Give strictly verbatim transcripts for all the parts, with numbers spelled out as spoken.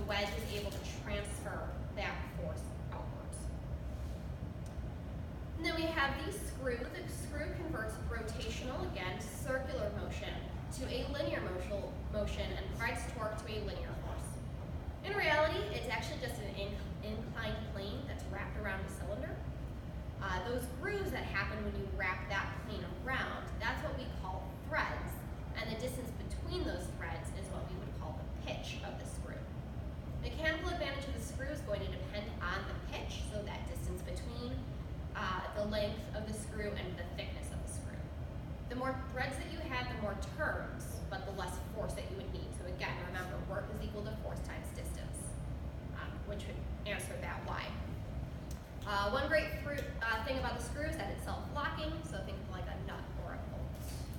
wedge is able to transfer that force outwards. And then we have the screw. The screw converts rotational, again, circular motion to a linear motion, motion and provides torque to a linear force. In reality, it's actually just an inc inclined plane that's wrapped around a cylinder. Uh, those grooves that happen when you wrap that plane around, that's what we call threads. And the distance between those threads is what we would call the pitch of the screw. Mechanical advantage of the screw is going to depend on the pitch, so that distance between uh, the length of the screw and the thickness of the screw. The more threads that you have, the more turns, but the less force that you would need. So again, remember, work is equal to force times distance, um, which would answer that why. Uh, one great fruit, uh, thing about the screw is that it's self-locking, so think of like a nut or a bolt.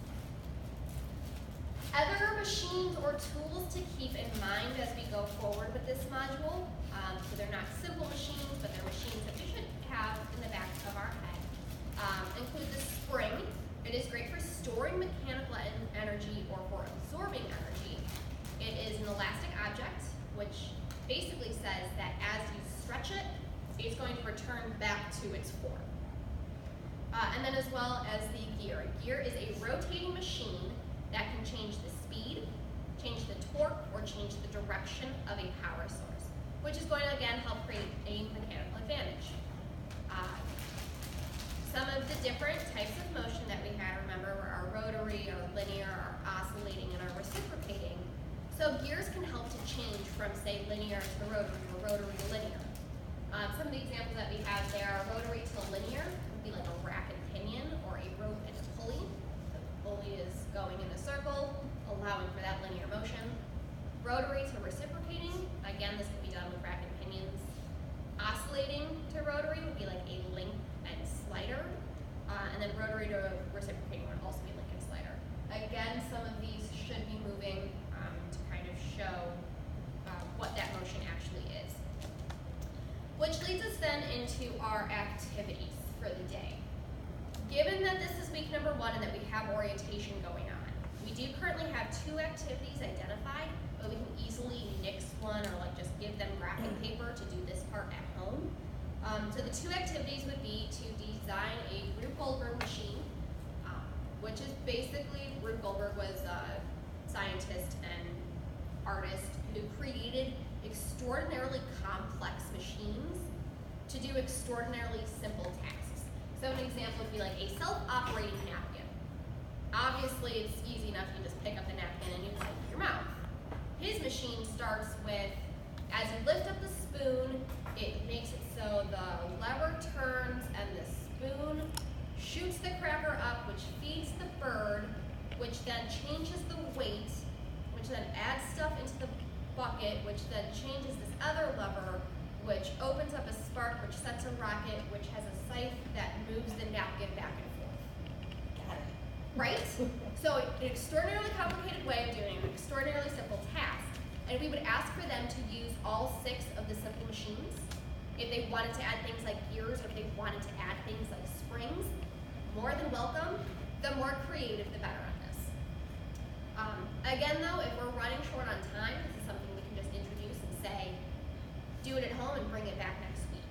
Other machines or tools to keep in mind as we go forward with this module, um, so they're not simple machines, but they're machines that we should have in the back of our head, um, include the spring. It is great for storing mechanical en energy or for absorbing energy. It is an elastic object, which basically says that as you stretch it, it's going to return back to its form. Uh, and then as well as the gear. A gear is a rotating machine that can change the speed, change the torque, or change the direction of a power source, which is going to again help create a mechanical advantage. Uh, some of the different types of motion that we had, remember, were our rotary, our linear, our oscillating, and our reciprocating. So gears can help to change from, say, linear to rotary, or rotary to linear. Um, some of the examples that we have there are rotary to linear would be like a rack and pinion or a rope and a pulley. The pulley is going in a circle, allowing for that linear motion. Rotary to reciprocating, again, this can be done with rack and pinions. Oscillating to rotary would be like a link and slider. Uh, and then rotary to reciprocating would also be link and slider. Again, some of these should be moving um, to kind of show uh, what that motion actually is. Which leads us then into our activities for the day. Given that this is week number one and that we have orientation going on, we do currently have two activities identified, but we can easily nix one or like just give them graphic paper to do this part at home. Um, so the two activities would be to design a Rube Goldberg machine, um, which is basically, Rube Goldberg was a scientist and artist who created extraordinarily complex machines to do extraordinarily simple tasks. So an example would be like a self-operating napkin. Obviously, it's easy enough, you just pick up the napkin and you wipe your mouth. His machine starts with, as you lift up the spoon, it makes it so the lever turns and the spoon shoots the cracker up, which feeds the bird, which then changes the weight, which then adds stuff into the bucket, which then changes this other lever, which opens up a spark, which sets a rocket, which has a scythe that moves the napkin back and forth. Got it. Right? So an extraordinarily complicated way of doing an extraordinarily simple task. And we would ask for them to use all six of the simple machines. If they wanted to add things like gears, or if they wanted to add things like springs, more than welcome. The more creative, the better on this. Um, again though, if we're running short on time, this is something we can just introduce and say, do it at home and bring it back next week.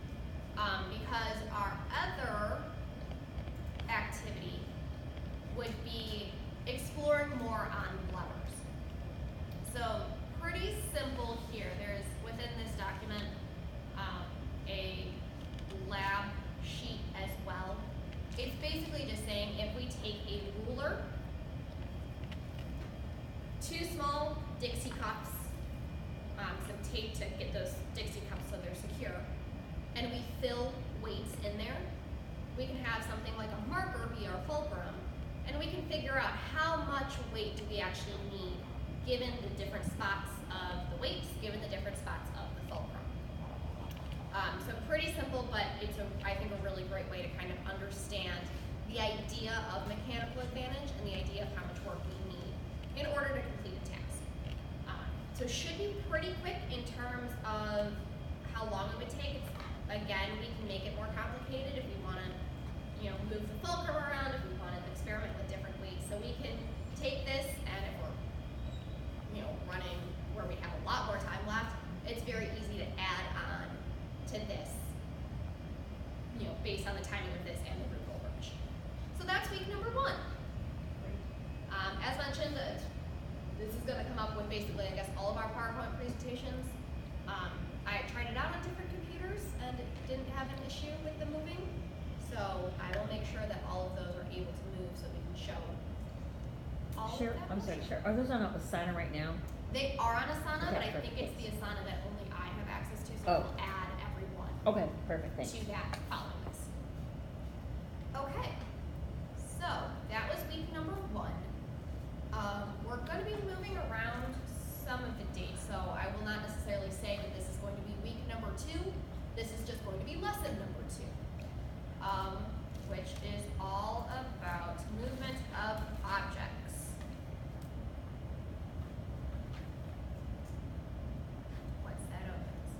Um, because our other activity would be exploring more on levers. So pretty simple here. There's within this document um, a lab sheet as well. It's basically just saying if we take a ruler, two small Dixie cups, um, some tape to get those Dixie cups so they're secure, and we fill weights in there, we can have something like a marker be our fulcrum, and we can figure out how much weight do we actually need given the different spots of the weights, given the different spots of the fulcrum. Um, so pretty simple, but it's, a, I think, a really great way to kind of understand the idea of mechanical advantage and the idea of how much work we need in order to complete a task. Um, so it should be pretty quick in terms of how long it would take. It's, again, we can make it more complicated if we want to, you know, move the fulcrum around, if we want to experiment with different weights. So we can take this, and if we're, you know, running where we have a lot more time left, on the timing of this and the root roller machine. So that's week number one. Um, as mentioned, uh, this is going to come up with basically, I guess, all of our PowerPoint presentations. Um, I tried it out on different computers and it didn't have an issue with the moving. So I will make sure that all of those are able to move so we can show all Sure, of that. I'm sorry, sure. Are those on Asana right now? They are on Asana, Okay, but I perfect, think it's the thanks. Asana that only I have access to, so Oh. we'll add everyone Okay, perfect, thanks. to that following this. Okay, so that was week number one. Um, we're going to be moving around some of the dates, so I will not necessarily say that this is going to be week number two. This is just going to be lesson number two, um, which is all about movement of objects. Once that opens.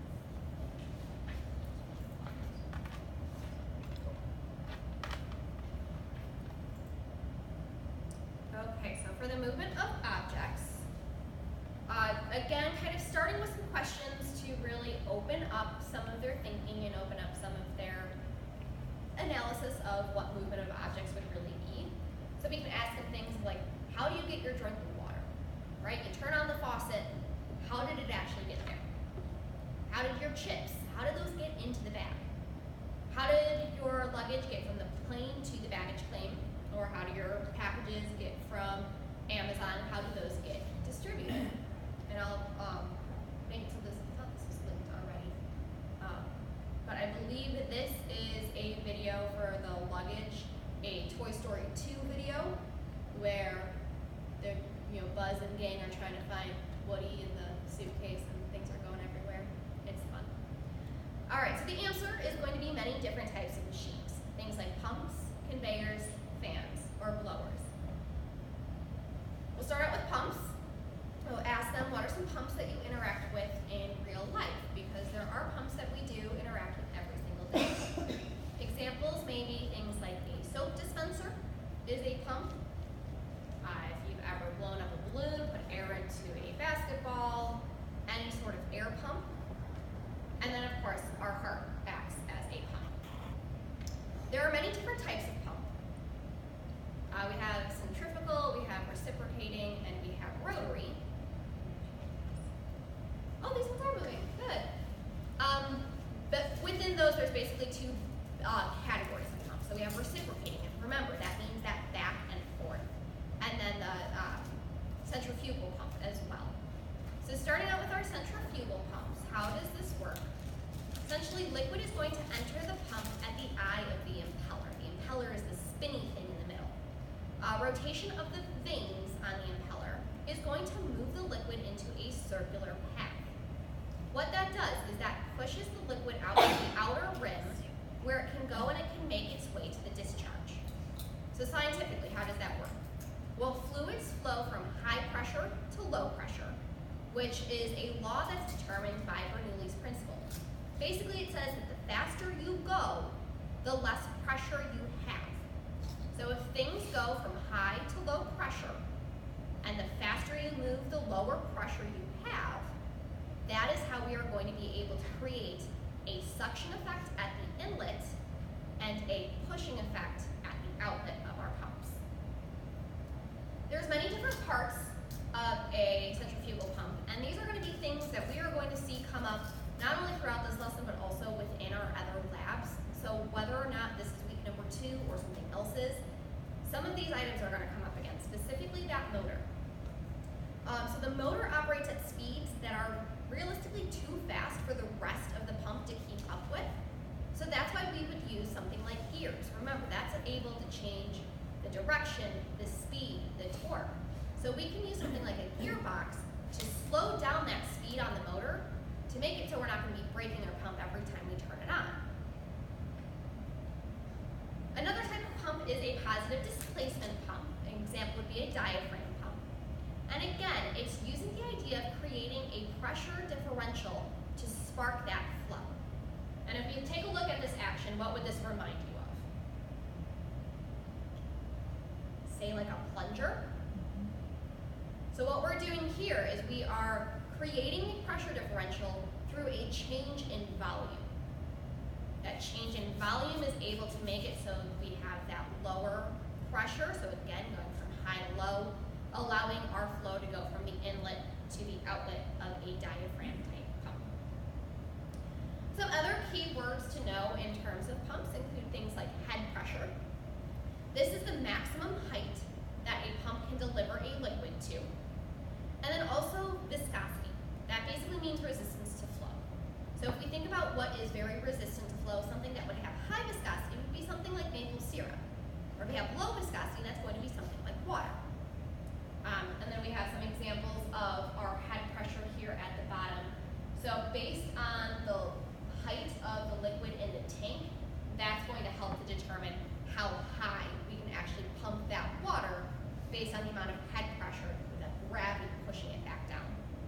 Okay, so for the movement of objects, uh, again, kind of starting with some questions to really open up some of their thinking and open up some of their analysis of what movement of objects would really be. So we can ask them things like, how do you get your drinking water? Right? You turn on the faucet, how did it actually get there? How did your chips, how did those get into the bag? How did your luggage get from the plane to the baggage claim? Or how do your packages get from Amazon? How do those get distributed? And I'll um, make so this, I thought this was linked already. Um, but I believe that this is a video for the luggage, a Toy Story two video, where the you know Buzz and gang are trying to find Woody in the suitcase and things are going everywhere. It's fun. All right, so the answer is going to be many different types of machines. Things like pumps, conveyors, fans, or blowers. We'll start out with pumps. We'll ask them what are some pumps that you interact with in real life, because there are pumps that we do interact with every single day. Examples may be things like a soap dispenser is a pump. Uh, if you've ever blown up a balloon, put air into a basketball, any sort of air pump. And then of course our heart acts as a pump. There are many different types of pump. Uh, we have centrifugal, we have reciprocating, and we have rotary. Oh, these ones are moving, good. Um, but within those, there's basically two uh, categories of pumps. So we have reciprocating, and remember, that means that back and forth. And then the uh, centrifugal pump as well. So starting out with our centrifugal pumps, how does this work? Essentially, liquid is going to enter the pump at the eye of the impeller. The impeller is the spinny thing in the middle. Uh, rotation of the vanes on the impeller is going to move the liquid into a circular path. What that does is that pushes the liquid out to the outer rim where it can go and it can make its way to the discharge. So scientifically, how does that work? Well, fluids flow from high pressure to low pressure, which is a law that's determined by Bernoulli's principle. Basically, it says that the faster you go, the less pressure you have. So if things go from high to low pressure, and the faster you move, the lower pressure you have, that is how we are going to be able to create a suction effect at the inlet and a pushing effect at the outlet of our pumps. There's many different parts of a centrifugal pump, and these are going to be things that we are going to see come up not only throughout this lesson, but also within our other labs. So whether or not this is week number two or something else is, some of these items are going to come up again, specifically that motor. Um, so the motor operates at speeds that are realistically too fast for the rest of the pump to keep up with. So that's why we would use something like gears. Remember, that's able to change the direction, the speed, the torque. So we can use something like a gearbox to slow down that speed on the motor to make it so we're not going to be braking our pump every time we turn it on. Another type of pump is a positive displacement pump. An example would be a diaphragm pump. And again, it's using the idea of creating a pressure differential to spark that flow. And if you take a look at this action, what would this remind you of? Say like a plunger. So what we're doing here is we are creating a pressure differential through a change in volume. That change in volume is able to make it so we have that lower pressure, so again, going from high to low, allowing our flow to go from the inlet to the outlet of a diaphragm type pump. Some other key words to know in terms of pumps include things like head pressure. This is the maximum height that a pump can deliver a liquid to. And then also viscosity. That basically means resistance to flow. So if we think about what is very resistant to flow, something that would have high viscosity would be something like maple syrup. Or if we have low viscosity, that's going to be something like water. Um, and then we have some examples of our head pressure here at the bottom. So based on the height of the liquid in the tank, that's going to help to determine how high we can actually pump that water based on the amount of head pressure with that gravity pushing it back down.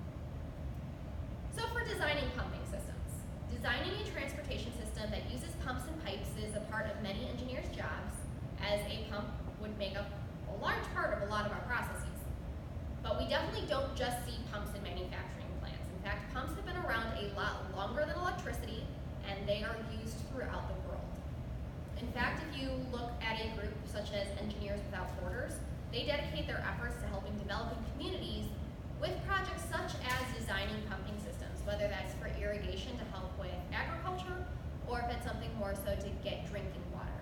So for designing pumping systems, designing a transportation system that uses pumps and pipes is a part of many engineers' jobs, as a pump would make up a large part of a lot of our processes. But we definitely don't just see pumps in manufacturing plants. In fact, pumps have been around a lot longer than electricity, and they are used throughout the world. In fact, if you look at a group such as Engineers Without Borders, they dedicate their efforts to helping developing communities with projects such as designing pumping systems, whether that's for irrigation to help with agriculture, or if it's something more so to get drinking water.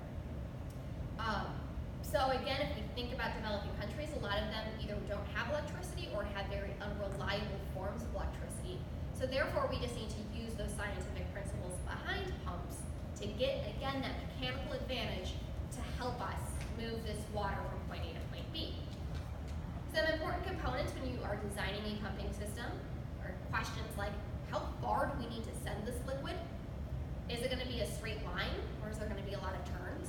Um, so again, if we think about developing countries, a lot of them either don't have electricity or have very unreliable forms of electricity. So therefore, we just need to use those scientific principles behind pumps to get, again, that mechanical advantage to help us move this water from point A to point B. Some important components when you are designing a pumping system are questions like, how far do we need to send this liquid? Is it going to be a straight line, or is there going to be a lot of turns?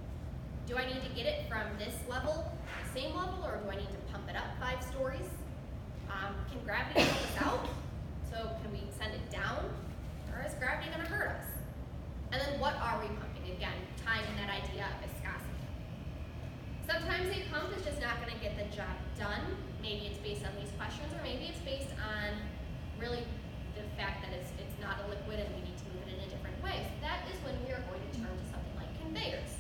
Do I need to get it from this level, the same level, or do I need to pump it up five stories? Um, can gravity help us out? So can we send it down, or is gravity going to hurt us? And then what are we pumping? Again, tying in that idea of viscosity. Sometimes a pump is just not going to get the job done. Maybe it's based on these questions, or maybe it's based on really the fact that it's, it's not a liquid and we need to move it in a different way. So that is when we are going to turn to something like conveyors.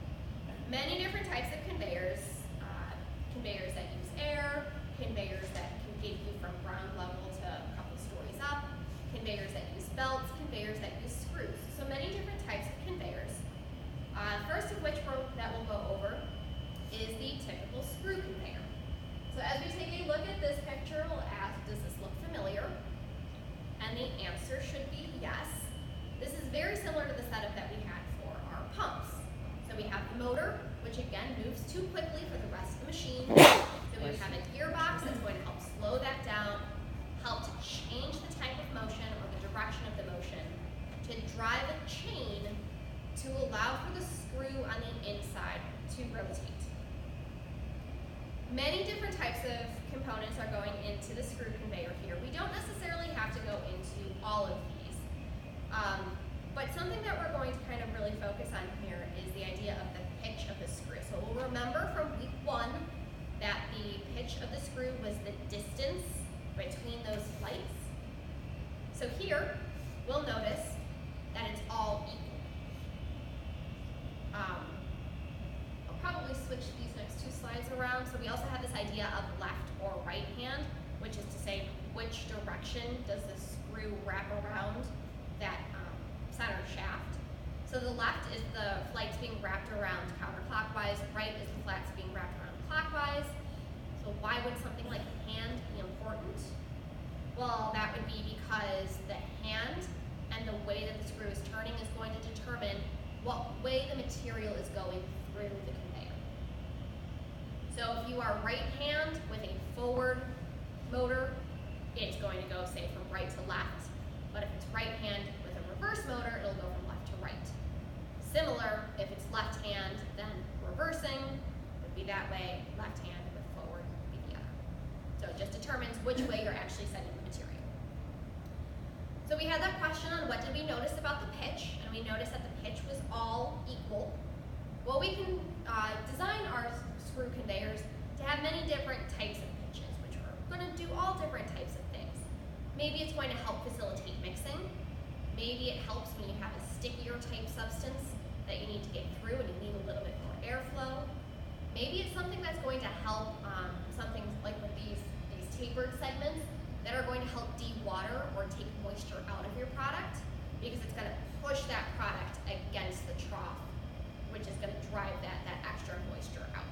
Many different types of conveyors. Uh, conveyors that use air, conveyors that can get you from ground level to a couple stories up, conveyors that use belts, conveyors that use screws. So many different types of conveyors. Uh, first of which we're, that we'll go over is the typical screw conveyor. So as we take a look at this picture, we'll ask, does this look familiar? And the answer should be yes. This is very similar to the setup that we had for our pumps. So we have the motor, which again moves too quickly for the rest of the machine. So we have a gearbox that's going to help slow that down, help to change the type of motion or the direction of the motion, to drive a chain to allow for the screw on the inside to rotate. Many different types of components are going into the screw conveyor here. We don't necessarily have to go into all of these. Um, but something that we're going to kind of really focus on here is the idea of the pitch of the screw. So we'll remember from week one that the pitch of the screw was the distance between those flights. So here, we'll notice that it's all equal. Um, I'll probably switch these next two slides around. So we also have this idea of left or right hand, which is to say which direction does the screw wrap around that um, center shaft. So the left is the flights being wrapped around counterclockwise, right is the flaps being wrapped around clockwise. So why would something like hand be important? Well, that would be because the hand and the way that the screw is turning is going to determine what way the material is going through the conveyor. So if you are right hand with a forward motor, it's going to go, say, from right to left. But if it's right hand with a reverse motor, it'll go from left to right. Similar, if it's left hand, then reversing would be that way, left hand with forward would be the other. So it just determines which way you're actually sending the material. So we had that question on what did we notice about the pitch, and we noticed that the pitch was all equal. Well, we can uh, design our screw conveyors to have many different types of pitches, which are going to do all different types of things. Maybe it's going to help facilitate mixing. Maybe it helps when you have a stickier type substance that you need to get through and you need a little bit more airflow. Maybe it's something that's going to help, um, something like with these, these tapered segments that are going to help de-water or take moisture out of your product, because it's going to push that product against the trough, which is going to drive that, that extra moisture out.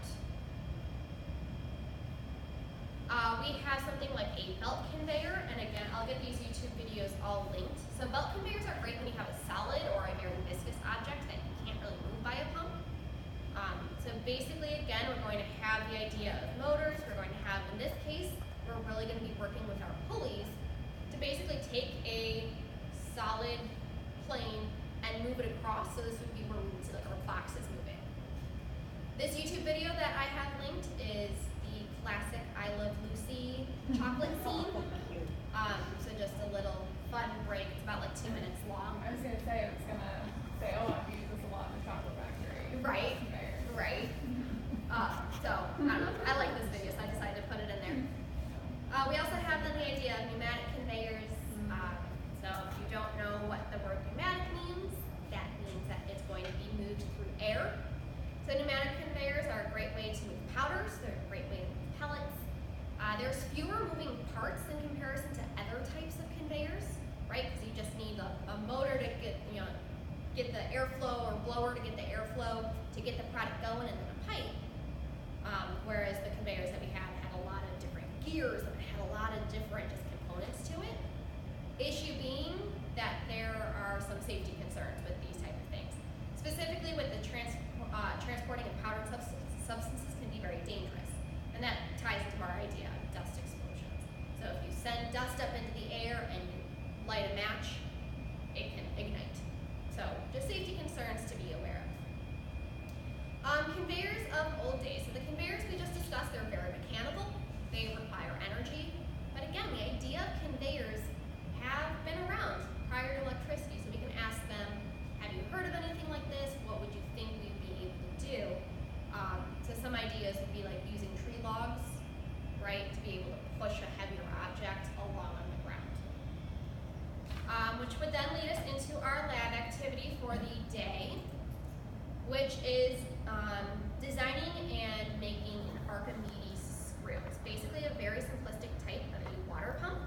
Uh, we have something like a belt conveyor, and again, I'll get these YouTube videos all linked. So belt conveyors are great when you have a solid or a very viscous object that you can't really move by a pump. Um, so basically, again, we're going to have the idea of motors. We're going to have, in this case, we're really going to be working with our pulleys to basically take a solid plane and move it across. So this would be where we would see like our boxes moving. This YouTube video that I have linked is the classic I Love Lucy chocolate scene. Um, so just a little fun break. It's about like two minutes long. I was gonna say, I was gonna say, oh, I've used this a lot in the chocolate factory. Right, right. Uh, so, I don't know. I like this video, so I decided to put it in there. Uh, we also have then the idea of pneumatic conveyors. Um, so if you don't know what the word pneumatic means, that means that it's going to be moved through air. So pneumatic conveyors are a great way to move powders. They're a great way to move pellets. Uh, there's fewer moving parts in comparison to other types of conveyors, right? Because you just need a, a motor to get, you know, get the airflow, or blower to get the airflow to get the product going, and then a pipe. Um, whereas the conveyors that we had had a lot of different gears and had a lot of different just components to it. Issue being that there are some safety concerns with these type of things. Specifically with the trans uh, transporting of powdered substances, substances can be very dangerous. And that ties into our idea of dust explosions. So if you send dust up into the air and you light a match, it can ignite. So just safety concerns to be aware of. Um, conveyors of old days. So the conveyors we just discussed, they're very mechanical. They require energy. But again, the idea of conveyors have been around prior to electricity. So we can ask them, have you heard of anything like this? What would you think we'd be able to do? Um, so some ideas would be like using tree logs, right, to be able to push a heavier object along on the ground. Um, which would then lead us into our lab activity for the day, which is um, designing and making an Archimedes screw. It's basically a very simplistic type of a water pump.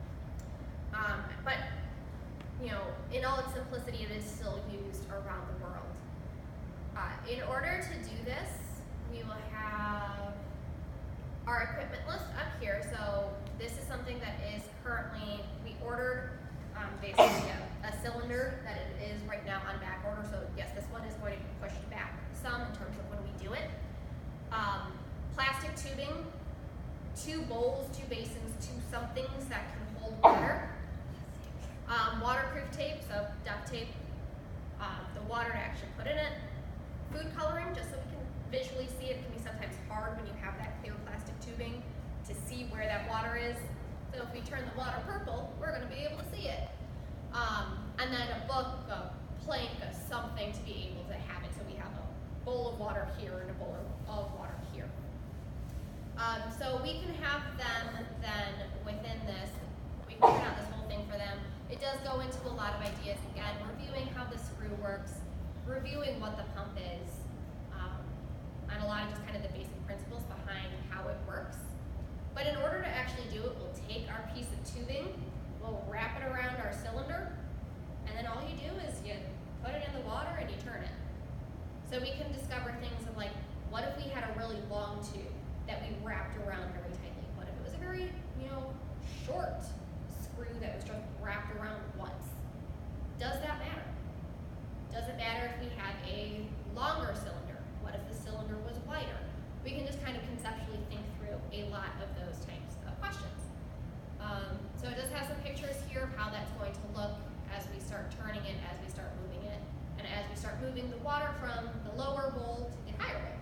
Um, but, you know, in all its simplicity, it is still used around the world. Uh, in order to do this, we will have our equipment list up here. So this is something that is currently, we ordered um, basically a, a cylinder that it is right now on back order. So yes, this one is going to be pushed back some in terms of when we do it. Um, plastic tubing, two bowls, two basins, two somethings that can hold water. Um, waterproof tape, so duct tape, um, the water to actually put in it. Food coloring, just so we can visually see it. It can be sometimes hard when you have that clear plastic tubing to see where that water is. So if we turn the water purple, we're going to be able to see it. Um, and then a book, a plank, a something to be able to have it. So we have a bowl of water here and a bowl of water here. Um, so we can have them then within this, we can print out this whole thing for them. It does go into a lot of ideas, again, reviewing how the screw works, reviewing what the pump is, um, and a lot of just kind of the basic principles behind how it works. But in order to actually do it, we'll take our piece of tubing, we'll wrap it around our cylinder, and then all you do is you put it in the water and you turn it. So we can discover things of like, what if we had a really long tube that we wrapped around very tightly? What if it was a very, you know, short screw that was just wrapped around once? Does that matter? Does it matter if we had a longer cylinder? What if the cylinder was wider? We can just kind of conceptually think through a lot of those types of questions. Um, so it does have some pictures here of how that's going to look as we start turning it, as we start moving it, and as we start moving the water from the lower bowl to the higher bowl.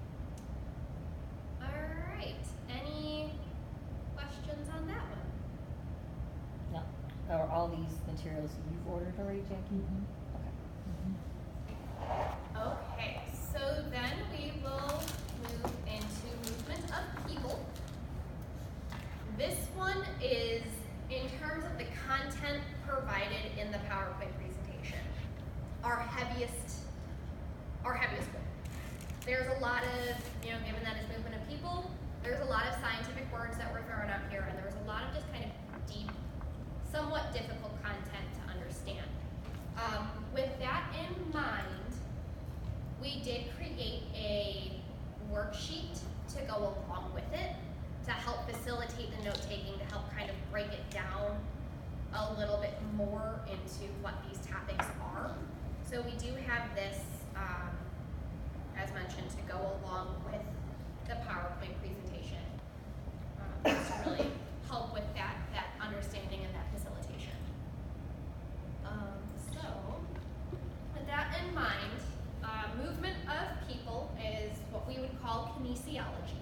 All right, any questions on that one? No. Are all these materials you've ordered already, Jackie? Mhm. Okay, so then we will move into movement of people. This one is in terms of the content provided in the PowerPoint our heaviest, our heaviest goal. There's a lot of, you know, given that it's movement of people, there's a lot of scientific words that we're throwing out here, and there's a lot of just kind of deep, somewhat difficult content to understand. Um, with that in mind, we did create a worksheet to go along with it to help facilitate the note-taking, to help kind of break it down a little bit more into what these topics are. So we do have this, um, as mentioned, to go along with the PowerPoint presentation, um, just to really help with that, that understanding and that facilitation. Um, so, with that in mind, uh, movement of people is what we would call kinesiology.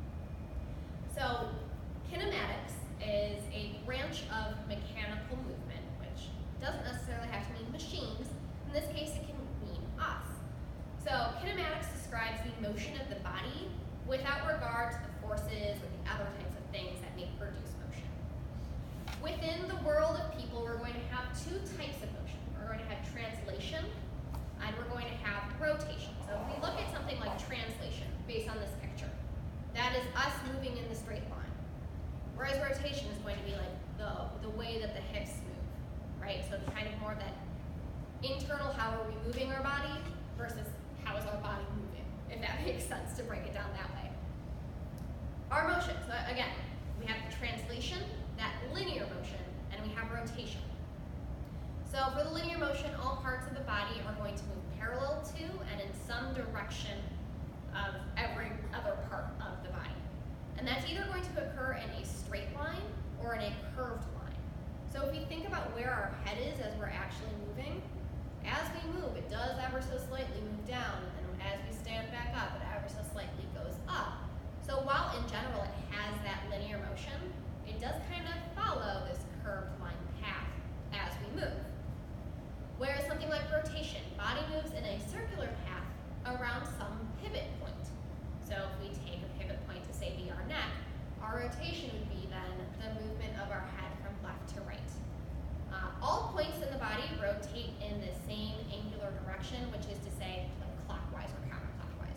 So, kinematics is a branch of mechanical movement, which doesn't necessarily have to mean machines. In this case, it can mean us. So, kinematics describes the motion of the body without regard to the forces or the other types of things that may produce motion. Within the world of people, we're going to have two types of motion. We're going to have translation, and we're going to have rotation. So if we look at something like translation, based on this picture, that is us moving in the straight line. Whereas rotation is going to be like the, the way that the hips move, right? So it's kind of more of that internal, how are we moving our body, versus how is our body moving, if that makes sense to break it down that way. Our motion, so again, we have the translation, that linear motion, and we have rotation. So for the linear motion, all parts of the body are going to move parallel to and in some direction of every other part of the body. And that's either going to occur in a straight line or in a curved line. So if we think about where our head is as we're actually moving, as we move, it does ever so slightly move down, and then as we stand back up, it ever so slightly goes up. So while in general it has that linear motion, it does kind of follow this curved line path as we move. Whereas something like rotation, body moves in a circular path around some pivot point. So if we take a pivot point to say be our neck, our rotation would be then the movement of our head from left to right. Uh, all points in the body rotate in the same angular direction, which is to say like clockwise or counterclockwise.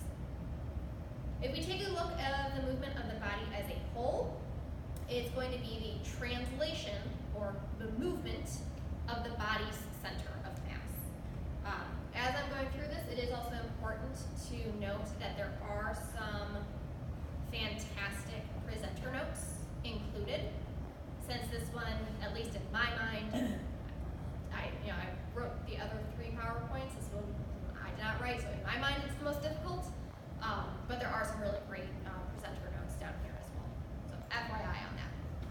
If we take a look at the movement of the body as a whole, it's going to be the translation or the movement of the body's center of mass. Um, as I'm going through this, it is also important to note that there are some fantastic presenter notes included. Since this one, at least in my mind, I you know I wrote the other three PowerPoints. This one I did not write, so in my mind it's the most difficult. Um, but there are some really great uh, presenter notes down here as well. So F Y I on that.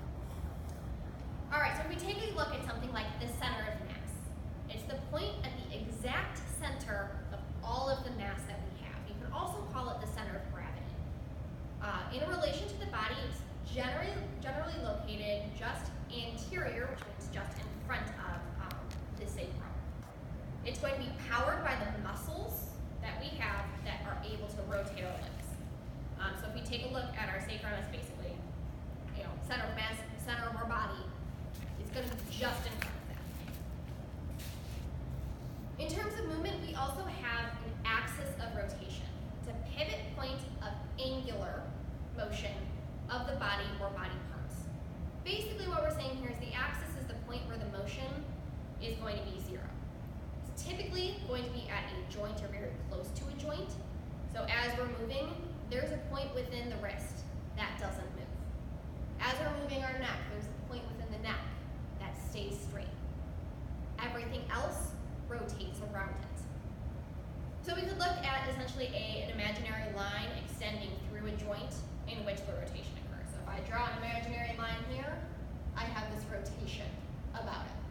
All right, so if we take a look at something like the center of mass, it's the point at the exact center of all of the mass that we have. You can also call it the center of gravity. Uh, in relation to the body, it's generally generally located just anterior, which means just in front of um, the sacrum. It's going to be powered by the muscles that we have that are able to rotate our limbs. Um, so if we take a look at our sacrum as basically, you know, center of mass, center of our body, it's going to be just in front of that. In terms of movement, we also have an axis of rotation. It's a pivot point of angular motion of the body or body parts. Basically what we're saying here is the axis is the point where the motion is going to be zero. It's typically going to be at a joint or very close to a joint. So as we're moving, there's a point within the wrist that doesn't move. As we're moving our neck, there's a point within the neck that stays straight. Everything else rotates around it. So we could look at essentially a, an imaginary line extending through a joint in which the rotation occurs. So if I draw an imaginary line here, I have this rotation about it.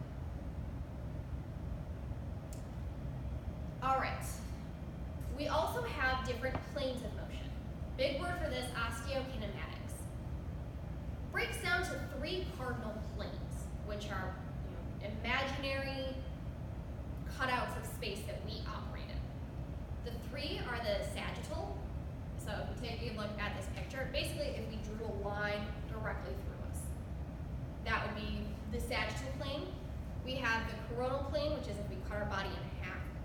All right. We also have different planes of motion. Big word for this, osteokinematics. Breaks down to three cardinal planes, which are you know, imaginary cutouts of space that we operate in. The three are the sagittal. So if we take a look at this picture, basically if we drew a line directly through us, that would be the sagittal plane. We have the coronal plane, which is if we cut our body in half.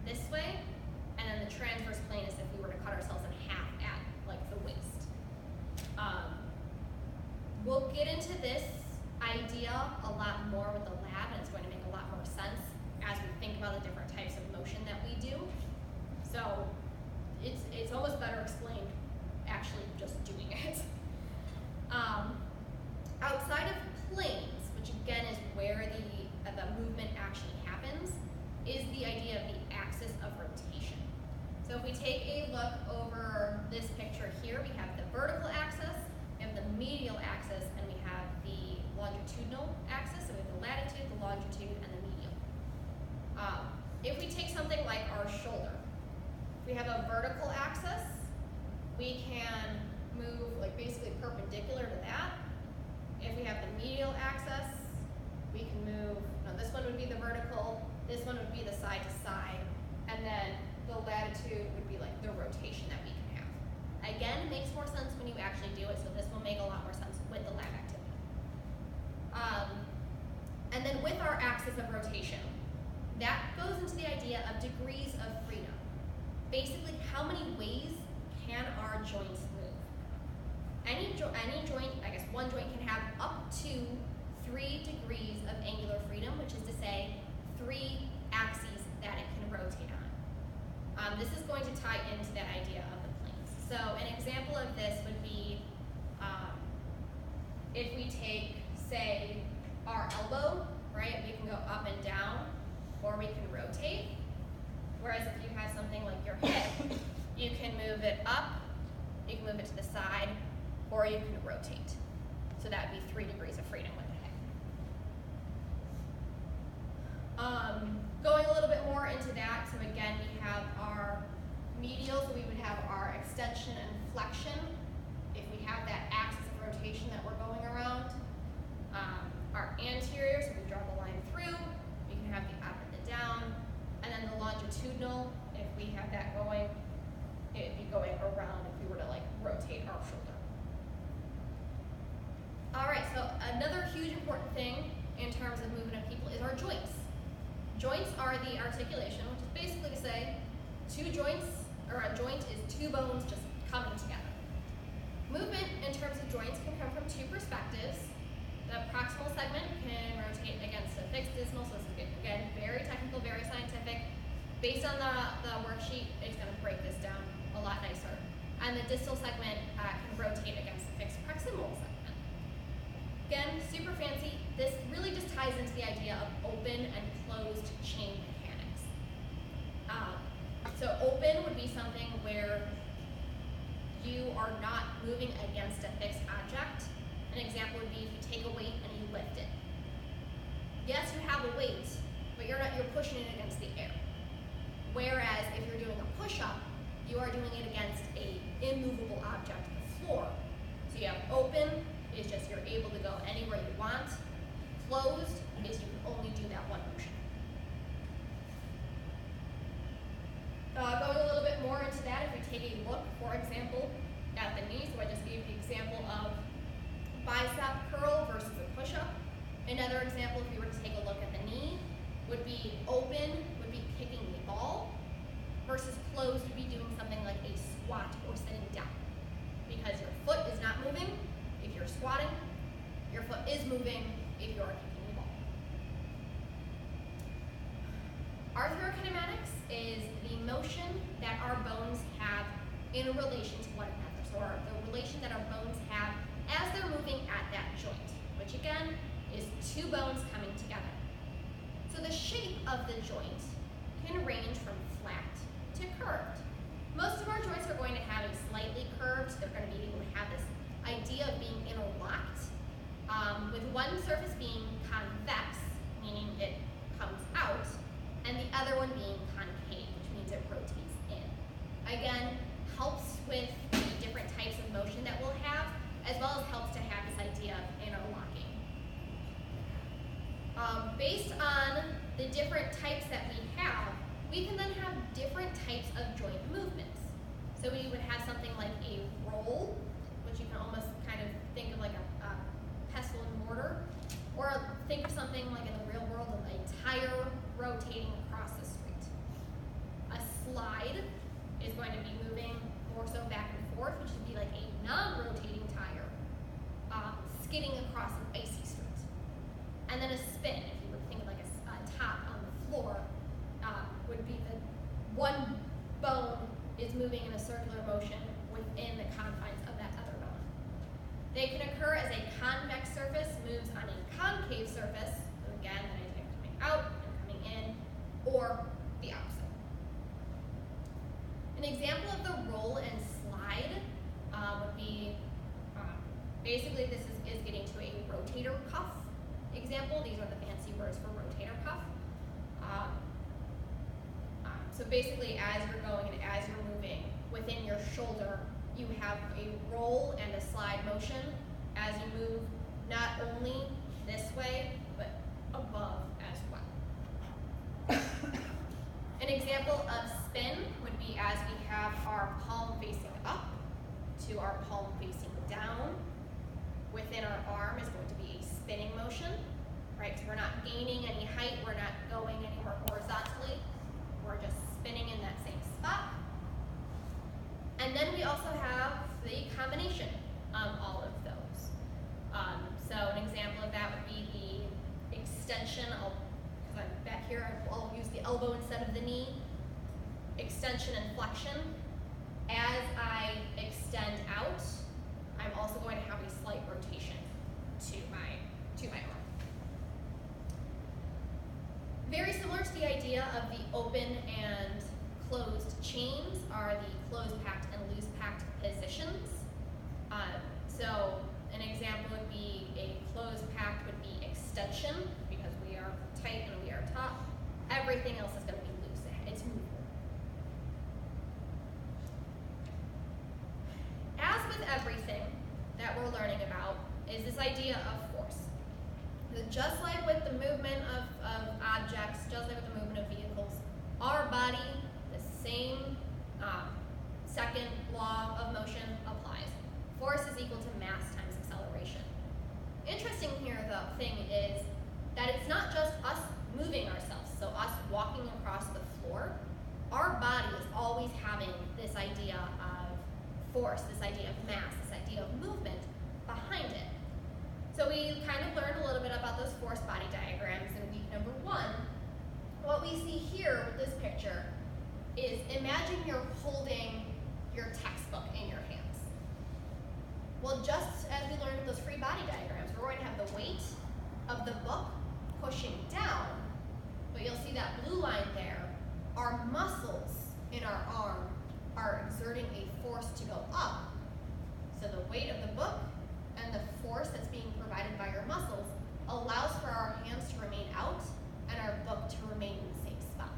this way, and then the transverse plane is if we were to cut ourselves in half at like the waist. Um, we'll get into this idea a lot more with the lab, and it's going to make a lot more sense as we think about the different types of motion that we do. So it's it's almost better explained actually just doing it. Um, outside of planes, which again is where the uh, the movement actually happens, is the idea of the axis of rotation. So if we take a look over this picture here, we have the vertical axis, we have the medial axis, and we have the longitudinal axis. So we have the latitude, the longitude, and the medial. Um, if we take something like our shoulder, if we have a vertical axis, we can move like basically perpendicular to that. If we have the medial axis, we can move, no, this one would be the vertical, this one would be the side to side, and then the latitude would be like the rotation that we can have. Again, it makes more sense when you actually do it, so this will make a lot more sense with the lab activity. Um, and then with our axis of rotation, that goes into the idea of degrees of freedom. Basically, how many ways can our joints move? Any, jo any joint, I guess one joint can have up to three degrees of angular freedom, which is to say three axes that it can rotate on. Um, this is going to tie into that idea of the planes. So an example of this would be um, if we take, say, our elbow, right? We can go up and down, or we can rotate. Whereas if you have something like your hip, you can move it up, you can move it to the side, or you can rotate. So that would be three degrees of freedom with the hip. Um, going a little bit more into that, so again, we have our medial, so we would have our extension and flexion. If we have that axis of rotation that we're going around. Um, our anterior, so we draw the line through, we can have the up and the down. And then the longitudinal, if we have that going, it'd be going around if we were to like rotate our shoulder. All right, so another huge important thing in terms of movement of people is our joints. Joints are the articulation, which is basically to say two joints, or a joint is two bones just coming together. Movement in terms of joints can come from two perspectives. The proximal segment can rotate against a fixed dismal, so this is again very technical, very scientific. Based on the, the worksheet, it's going to break this down a lot nicer. And the distal segment uh, can rotate against the fixed proximal segment. Again, super fancy. This really just ties into the idea of open and closed chain mechanics. Um, so open would be something where you are not moving against a fixed object. An example would be if you take a weight and you lift it. Yes, you have a weight, but you're not, you're pushing it against the air. Whereas if you're doing a push-up, you are doing it against a immovable object, the floor. So you have open is just you're able to go anywhere you want. Closed is you can only do that one motion. Uh, going a little bit more into that, if we take a look, for example, at the knee, so I just gave the example of bicep curl versus a push-up. Another example, if we were to take a look at the knee, would be open, would be kicking the ball, versus closed would be doing something like a squat or sitting down. Because your foot is not moving if you're squatting, your foot is moving if you're kicking the ball. Arthrokinematics is the motion that our bones have in relation to one another. So our, the relation that our bones have as they're moving at that joint, which again is two bones coming together. So the shape of the joint can range from flat to curved. Most of our joints are going to have a slightly curved, so they're going to be able to have this idea of being interlocked, um, with one surface being convex, meaning it comes out, and the other one being concave, which means it rotates in. Again, helps with the different types of motion that we'll have, as well as helps to have this idea of interlocking. Um, based on the different types that we have, we can then have different types of joint movements. So we would have something like a roll, which you can almost kind of think of like a, a pestle and mortar, or think of something like in the real world of a tire rotating across the street. slide is going to be moving more so back and forth, which would be like a non-rotating tire um, skidding across an icy street. And then a spin, if you would think of like a, s- a top on the floor, um, would be the one bone is moving in a circular motion within the confines of that other bone. They can occur as a convex surface moves on a concave surface, so again, that idea of coming out and coming in, or the opposite. An example of the roll and slide um, would be, um, basically this is, is getting to a rotator cuff example. These are the fancy words for rotator cuff. Um, um, so basically as you're going and as you're moving within your shoulder, you have a roll and a slide motion as you move not only this way, but above as well. An example of spin would be as we have our palm facing up to our palm facing down. Within our arm is going to be a spinning motion, right? So we're not gaining any height, we're not going anywhere horizontally, we're just spinning in that same spot. And then we also have the combination of all of those. Um, so an example of that would be the extension, I'll, because I'm back here, I'll use the elbow instead of the knee. Extension and flexion. As I extend out, I'm also going to have a slight rotation to my, to my arm. Very similar to the idea of the open and closed chains are the closed packed and loose packed positions. Um, so an example would be a closed packed would be extension because we are tight and we are taut. Everything else is going to be loose. It's movable. As with everything that we're learning about is this idea of force. Just like with the movement of, of objects, just like with the movement of vehicles, our body, the same um, second law of motion applies. Force is equal to mass times acceleration. Interesting here, the thing is that it's not just us moving ourselves, so us walking across the floor. Our body is always having this idea of force, this idea of mass, this idea of movement behind it. So we kind of learned a little bit about those force body diagrams in week number one. What we see here with this picture is imagine you're holding your textbook in your hands. Well, just as we learned with those free body diagrams, we're going to have the weight of the book pushing down, but you'll see that blue line there. Our muscles in our arm are exerting a force to go up. So the weight of the book and the force that's being provided by your muscles allows for our hands to remain out and our book to remain in the same spot.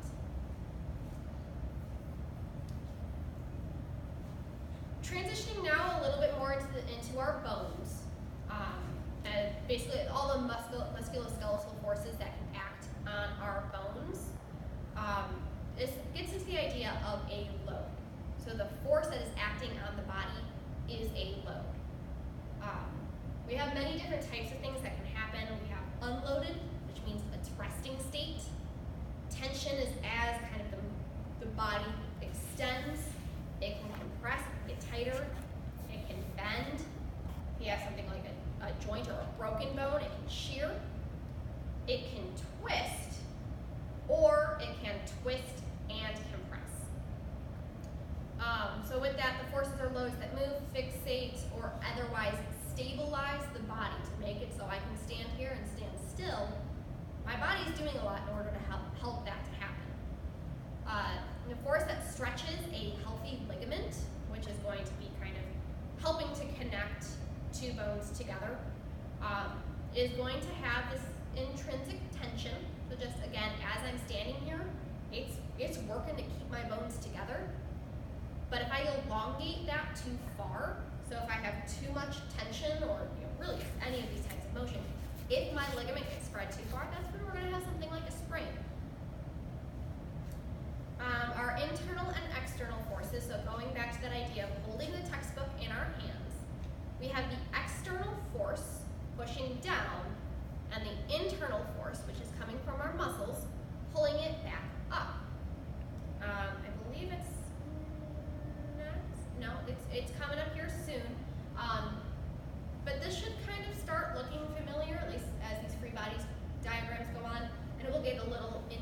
Transitioning now a little bit more into, the, into our bones, um, and basically all the muscul musculoskeletal forces that can act on our bones. Um, this gets into the idea of a load. So the force that is acting on the body is a load. Um, we have many different types of things that can happen. We have unloaded, which means it's resting state. Tension is as kind of the, the body extends. It can compress, it can get tighter, it can bend. If you have something like a, a joint or a broken bone, it can shear. It can twist, or it can twist and compress. Um, so with that, the forces or loads that move, fixate, or otherwise stabilize the body to make it so I can stand here and stand still. My body is doing a lot in order to help, help that to happen. Uh, the force that stretches a healthy ligament, which is going to be kind of helping to connect two bones together, um, is going to have this intrinsic tension. So just again, as I'm standing here, it's, it's working to keep my bones together. But if I elongate that too far, so if I have too much tension or you know, really any of these types of motions, if my ligament gets spread too far, that's when we're going to have something like a sprain. Um, our internal and external forces, so going back to that idea of holding the textbook in our hands, we have the external force pushing down and the internal force, which is coming from our muscles, pulling it back up. Um, I believe it's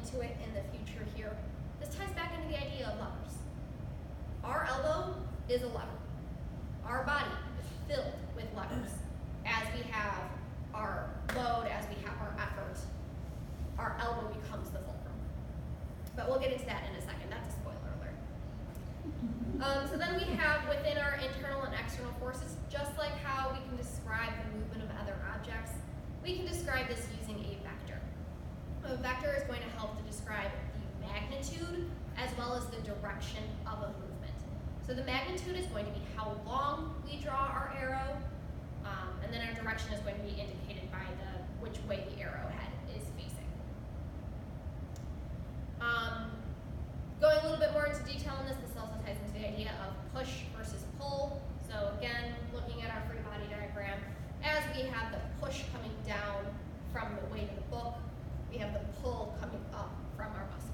into it in the future here. This ties back into the idea of levers. Our elbow is a lever. Our body is filled with levers. As we have our load, as we have our effort, our elbow becomes the fulcrum. But we'll get into that in a second. That's a spoiler alert. Um, so then we have within our internal and external forces, just like how we can describe the movement of other objects, we can describe this using a vector. A vector is going to help to describe the magnitude as well as the direction of a movement. So the magnitude is going to be how long we draw our arrow, um, and then our direction is going to be indicated by the which way the arrowhead is facing. Um, going a little bit more into detail on this, this also ties into the idea of push versus pull. So again, looking at our free body diagram, as we have the push coming down from the weight of the book, we have the pull coming up from our muscle.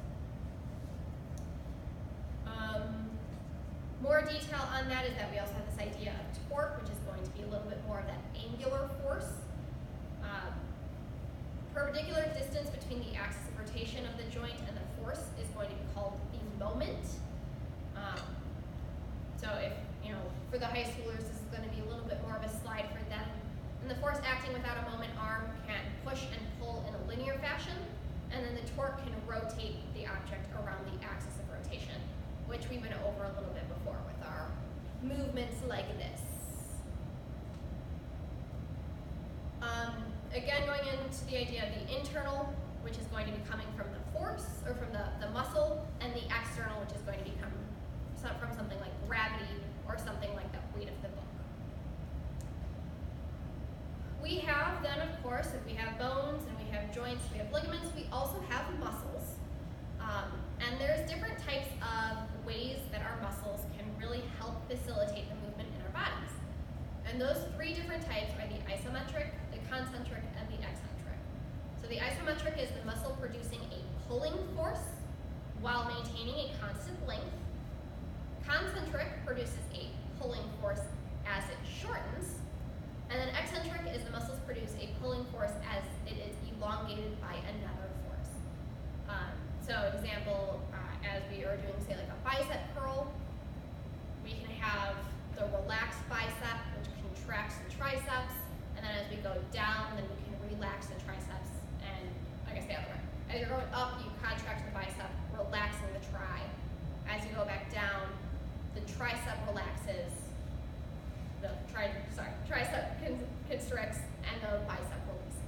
Um, more detail on that is that we also have this idea of torque, which is going to be a little bit more of that angular force. Um, perpendicular distance between the axis of rotation of the joint and the force is going to be called the moment. Um, so if, you know, for the high schoolers, this is going to be a little bit more of a slide for them. And the force acting without a moment arm can push and pull in a linear fashion, and then the torque can rotate the object around the axis of rotation, which we went over a little bit before with our movements like this. Um, again, going into the idea of the internal, which is going to be coming from the force, or from the, the muscle, and the external, which is going to be coming from something like gravity, or something like the weight of the book. We have then, of course, if we have bones and we have joints, we have ligaments, we also have muscles. Um, and there's different types of ways that our muscles can really help facilitate the movement in our bodies. And those three different types are the isometric, the concentric, and the eccentric. So the isometric is the muscle producing a pulling force while maintaining a constant length. Concentric produces a pulling force as it shortens. And then eccentric is the muscles produce a pulling force as it is elongated by another force. Um, so example, uh, as we are doing, say, like a bicep curl, we can have the relaxed bicep, which contracts the triceps, and then as we go down, then we can relax the triceps, and I guess the other way. As you're going up, you contract the bicep, relaxing the tri. As you go back down, the tricep relaxes, the tri, sorry, tricep constricts, and the bicep releases.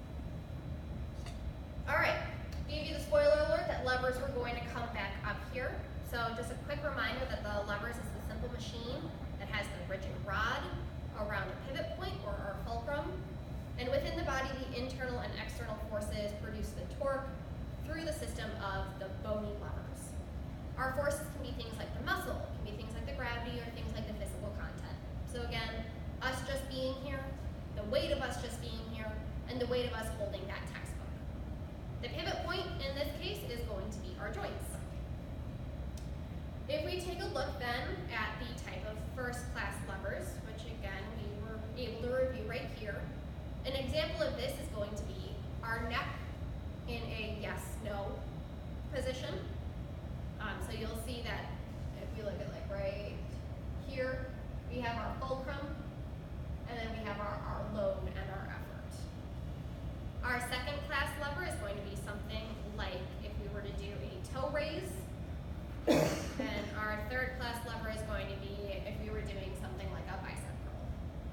All right, gave you the spoiler alert that levers were going to come back up here. So just a quick reminder that the levers is the simple machine that has the rigid rod around a pivot point or our fulcrum. And within the body, the internal and external forces produce the torque through the system of the bony levers. Our forces can be things like the muscle, it can be things like the gravity, or things like the physical content. So again, us just being here, the weight of us just being here, and the weight of us holding that textbook. The pivot point in this case is going to be our joints. If we take a look then at the type of first class levers, which again we were able to review right here, an example of this is going to be our neck in a yes-no position. Um, so you'll see that if we look at like right here, we have our fulcrum, and then we have our, our load and our effort. Our second class lever is going to be something like if we were to do a toe raise, and our third class lever is going to be if we were doing something like a bicep curl.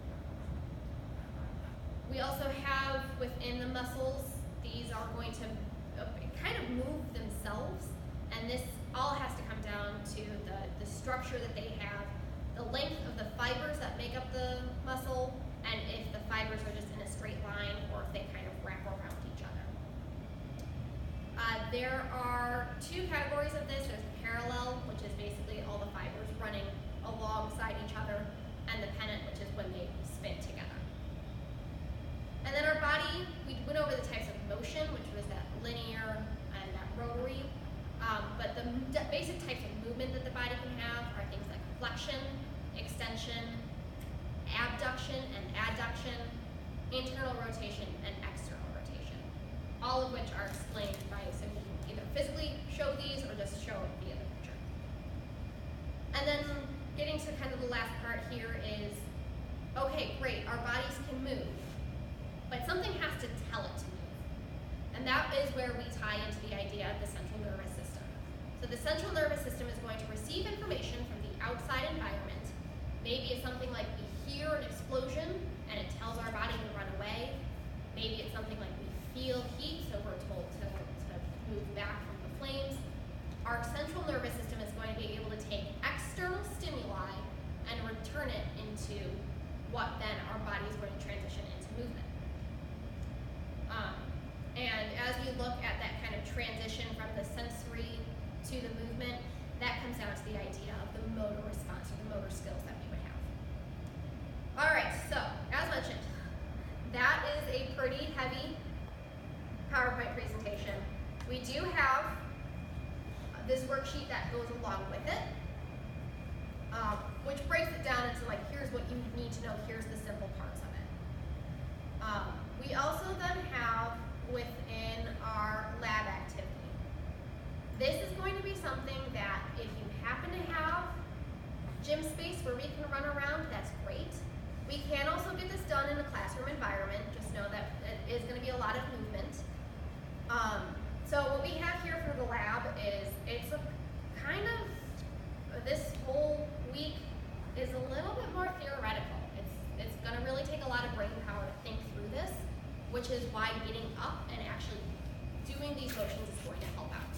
We also have within the muscles, these are going to uh, kind of move themselves, and this all has to come down to the, the structure that they have, the length of the fibers that make up the muscle, and if the fibers are just in a straight line or if they kind of wrap around each other. Uh, there are two categories of this. There's parallel, which is basically all the fibers running alongside each other, and the pennant, which is when they spin together. And then our body, we went over the types of motion, which was that linear and that rotary. Um, but the basic types of movement that the body can have are things like flexion, extension, abduction and adduction, internal rotation, and external rotation, all of which are explained by so we can either physically show these or just show it via the picture. And then getting to kind of the last part here is, okay, great, our bodies can move, but something has to tell it to move. And that is where we tie into the idea of the central nervous system. So the central nervous system is going to receive information from the outside environment. Maybe it's something like we hear an explosion and it tells our body to run away. Maybe it's something like we feel heat, so we're told to, to move back from the flames. Our central nervous system is going to be able to take external stimuli and return it into what then our body is going to transition into movement. Um, and as we look at that kind of transition from the sensory to the movement, that comes down to the idea of the motor response or the motor skills that we would have. All right, so as mentioned, that is a pretty heavy PowerPoint presentation. We do have this worksheet that goes along with it, um, which breaks it down into like, here's what you need to know, here's the simple parts of it. Um, we also then have within our lab activity. This is going to be something that if you happen to have gym space where we can run around, that's great. We can also get this done in a classroom environment. Just know that it is going to be a lot of movement. Um, so what we have here for the lab is, it's a kind of, this whole week is a little bit more theoretical. It's, it's going to really take a lot of brain power to think through this, which is why getting up and actually doing these motions is going to help out.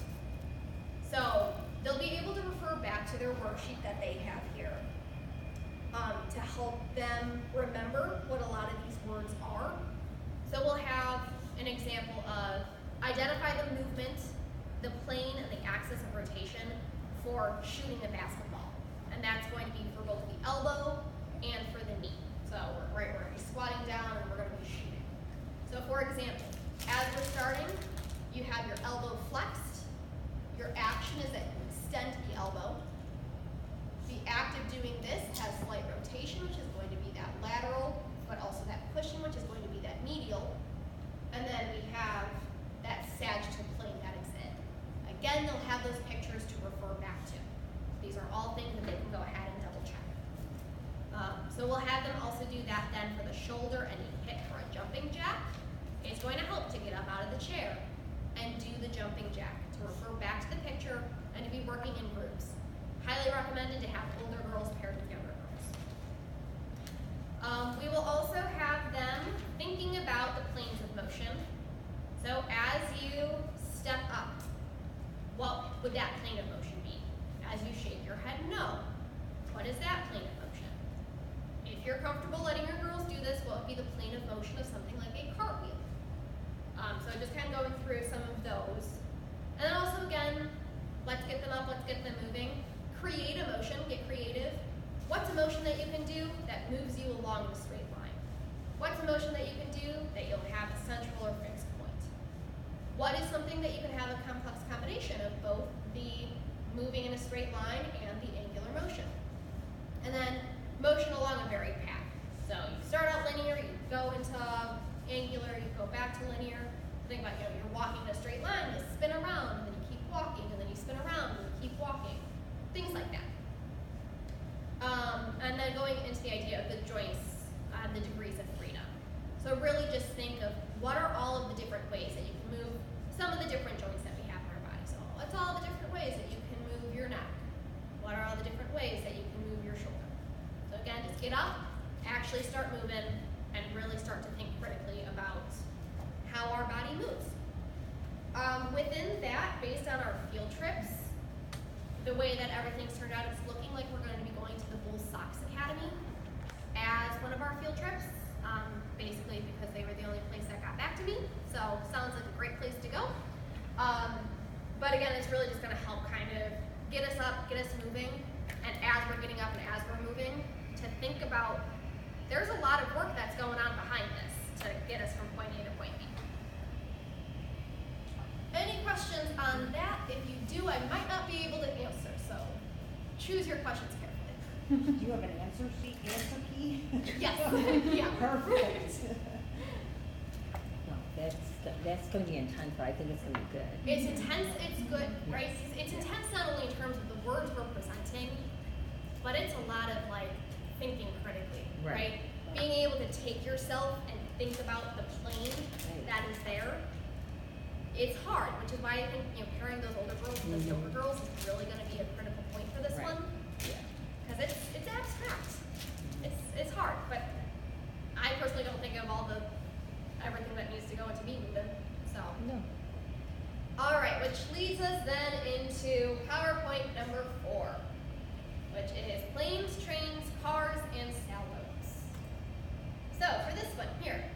So they'll be able to refer back to their worksheet that they have here um, to help them remember what a lot of these words are. So we'll have an example of identify the movement, the plane, and the axis of rotation for shooting a basketball. And that's going to be for both the elbow and for the knee. So we're, right, we're going to be squatting down and we're going to be shooting. So for example, as we're starting, you have your elbow flexed. Your action is that you extend the elbow. The act of doing this has slight rotation, which is going to be that lateral, but also that pushing, which is going to be that medial. And then we have that sagittal plane that is in. Again, they'll have those pictures to refer back to. These are all things that they can go ahead and double check. Um, so we'll have them also do that then for the shoulder and knee hit for a jumping jack. It's going to help to get up out of the chair and do the jumping jack, to refer back to the picture and to be working in groups. Highly recommended to have older girls paired with younger girls. Um, we will also have them thinking about the planes of motion. So as you step up, what would that plane of motion be? As you shake your head, no. What is that plane of motion? If you're comfortable letting your girls do this, what would be the plane of motion of something like a cartwheel? Um, so just kind of going through some of those. And then also again, let's get them up, let's get them moving. Create a motion, get creative. What's a motion that you can do that moves you along a straight line? What's a motion that you can do that you'll have a central or fixed point? What is something that you can have a complex combination of both the moving in a straight line and the angular motion? And then motion along a varied path. So you start out linear, you go into angular, you go back to linear. Think about, you know, you're walking in a straight line, you spin around, and then you keep walking, and then you spin around, and you keep walking. Things like that. Um, and then going into the idea of the joints and the degrees of freedom. So really just think of what are all of the different ways that you can move some of the different joints that we have in our body. So what's all the different ways that you can move your neck? What are all the different ways that you can move your shoulder? So again, just get up, actually start moving, and really start to think critically about how our body moves. Um, within that, based on our field trips, the way that everything's turned out, it's looking like we're going to be going to the Bull Sox Academy as one of our field trips, um, basically because they were the only place that got back to me. So sounds like a great place to go. Um, but again, it's really just going to help kind of get us up, get us moving, and as we're getting up and as we're moving, to think about there's a lot of work that's going on behind this to get us from point A to point B. Any questions on that? If you do, I might not be able to answer, so choose your questions carefully. Do you have an answer sheet, answer key? Yes, yeah. Perfect. No, that's, that's gonna be intense, but I think it's gonna be good. It's intense, it's good, right? It's, it's intense not only in terms of the words we're presenting, but it's a lot of like thinking critically, Right. right? Being able to take yourself and think about the plane Right. that is there. It's hard, which is why I think, you know, pairing those older girls with those Mhm. younger girls is really gonna be a critical point for this Right. one. Yeah. Cause it's, it's abstract. It's, it's hard, but I personally don't think of all the, everything that needs to go into me moving, so. No. All right, which leads us then into PowerPoint number four, which is planes, trains, cars, and sailboats. So for this one here,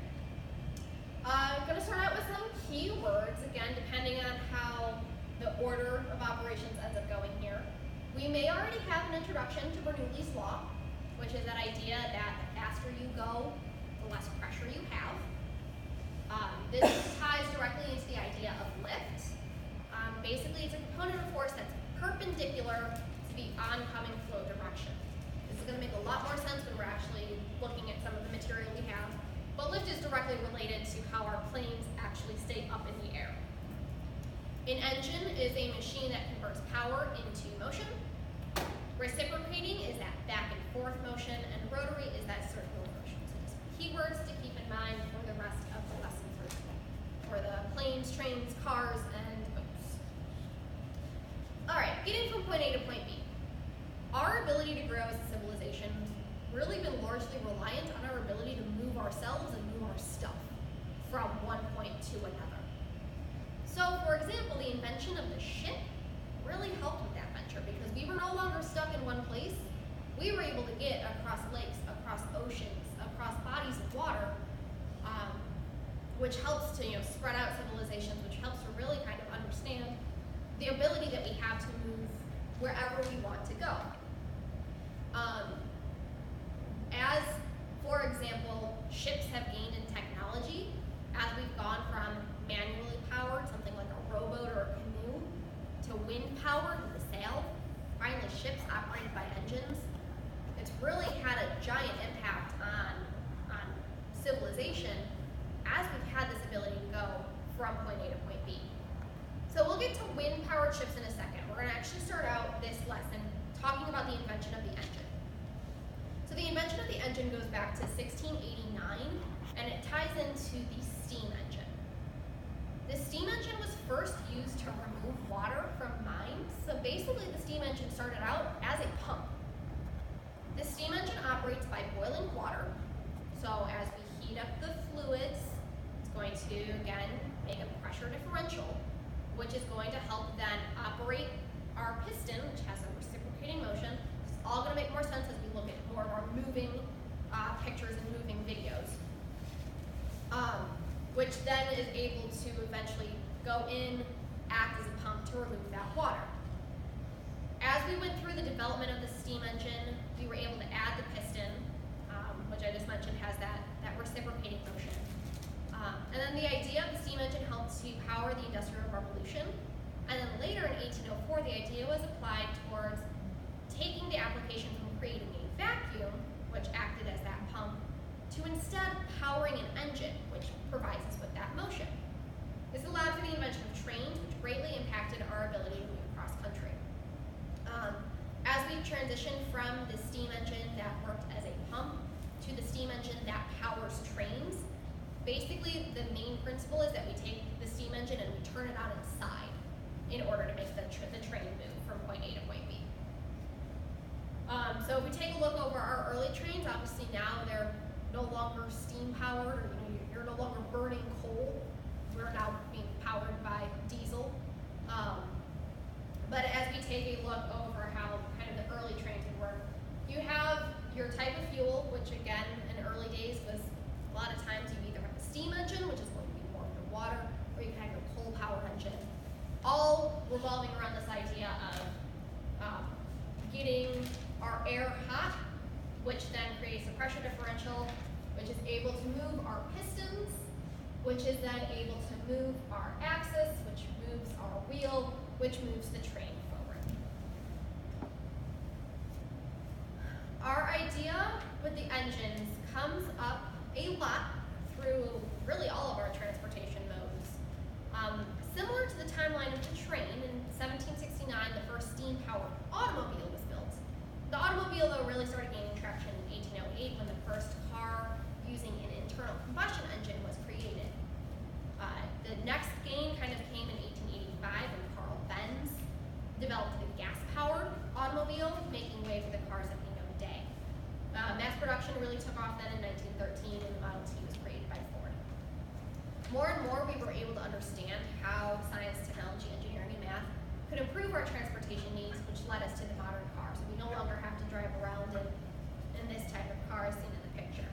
I'm gonna start out with some keywords, again, depending on how the order of operations ends up going here. We may already have an introduction to Bernoulli's law, which is that idea that the faster you go, the less pressure you have. Um, this ties directly into the idea of lift. Um, basically, it's a component of force that's perpendicular to the oncoming flow direction. This is going to make a lot more sense when we're actually looking at some of the material we have, but lift is directly related to how our planes actually stay up in the air. An engine is a machine that converts power into motion. Reciprocating is that back and forth motion, and rotary is that circular motion. So just keywords to keep in mind for the rest of the lesson for, for the planes, trains, cars, and boats. All right, getting from point A to point B. Our ability to grow as a civilization has really been largely reliant on our ability to move ourselves and move our stuff from one point to another. So, for example, the invention of the ship really helped with that venture because we were no longer stuck in one place. We were able to get across lakes, across oceans, across bodies of water, um, which helps to, you know, spread out civilizations, which helps to really kind of understand the ability that we have to move wherever we want to go. Um, as, for example, ships have gained in technology, as we've gone from manually powered, something like a rowboat or a canoe, to wind powered with a sail, finally ships operated by engines. It's really had a giant impact on, on civilization as we've had this ability to go from point A to point B. So we'll get to wind powered ships in a second. We're gonna actually start out this lesson talking about the invention of the engine. So the invention of the engine goes back to sixteen eighty-nine, and it ties into the steam engine. The steam engine was first used to remove water from mines. So basically the steam engine started out as a pump. The steam engine operates by boiling water. So as we heat up the fluids, it's going to, again, make a pressure differential, which is going to help then operate our piston, which has a reciprocating motion. It's all gonna make more sense as we look at more of our moving uh, pictures and moving videos. Um, which then is able to eventually go in, act as a pump to remove that water. As we went through the development of the steam engine, we were able to add the piston, um, which I just mentioned has that, that reciprocating motion. Um, and then the idea of the steam engine helped to power the Industrial Revolution. And then later in eighteen oh four, the idea was applied towards taking the application from creating a vacuum, which acted as that pump, to instead powering an engine, which provides us with that motion. This allowed for the invention of trains, which greatly impacted our ability to move across country. Um, as we transitioned from the steam engine that worked as a pump to the steam engine that powers trains, basically the main principle is that we take the steam engine and we turn it on its side in order to make the, tr the train move from point A to point B. Um, so if we take a look over our early trains, obviously now they're no longer steam powered, or you know, you're no longer burning coal. We're now being powered by diesel. Um, but as we take a look over how kind of the early trains would work, you have your type of fuel, which again in early days was a lot of times you either have a steam engine, which is going to be more for water, or you can have your coal power engine, all revolving around this idea of um, getting our air hot, which then creates a pressure differential, which is able to move our pistons, which is then able to move our axis, which moves our wheel, which moves the train forward. Our idea with the engines comes up a lot through really all of our transportation really took off then in nineteen thirteen, and the Model T was created by Ford. More and more, we were able to understand how science, technology, engineering, and math could improve our transportation needs, which led us to the modern car. So we no longer have to drive around in, in this type of car as seen in the picture.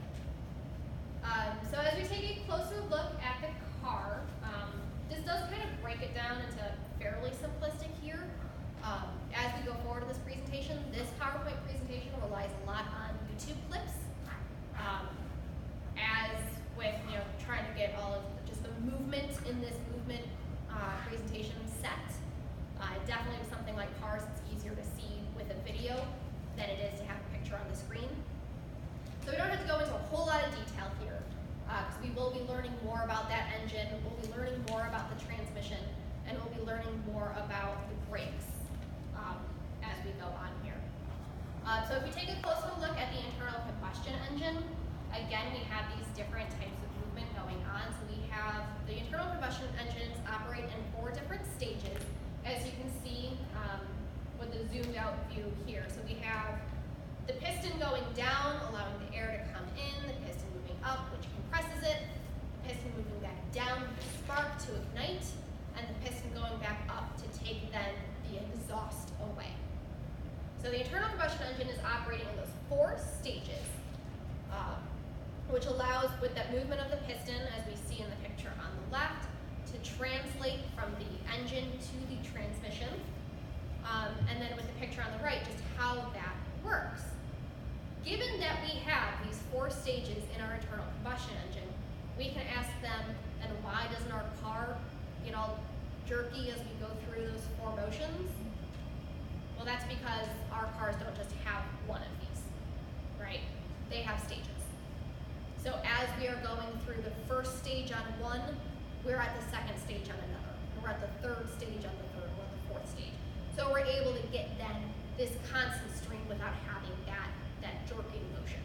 Um, so as we take a closer look at the car, um, this does kind of break it down into fairly simplistic here. Um, as we go forward in this presentation, this PowerPoint presentation relies a lot on YouTube clips. Um, as with, you know, trying to get all of just the movement in this movement uh, presentation set. Uh, definitely with something like cars, it's easier to see with a video than it is to have a picture on the screen. So we don't have to go into a whole lot of detail here, because uh, we will be learning more about that engine, we'll be learning more about the transmission, and we'll be learning more about the brakes um, as we go on here. Uh, so if we take a closer look at the internal combustion engine, again, we have these different types of movement going on. So we have the internal combustion engines operate in four different stages, as you can see um, with the zoomed out view here. So we have the piston going down, allowing the air to come in, the piston moving up, which compresses it, the piston moving back down with the spark to ignite, and the piston going back up to take then the exhaust away. So the internal combustion engine is operating in those four stages, uh, which allows, with that movement of the piston, as we see in the picture on the left, to translate from the engine to the transmission, um, and then with the picture on the right, just how that works. Given that we have these four stages in our internal combustion engine, we can ask them, then why doesn't our car get all jerky as we go through those four motions? Well, that's because our cars don't just have one of these, right? They have stages. So as we are going through the first stage on one, we're at the second stage on another. And we're at the third stage on the third, or the fourth stage. So we're able to get then this constant stream without having that, that jerking motion.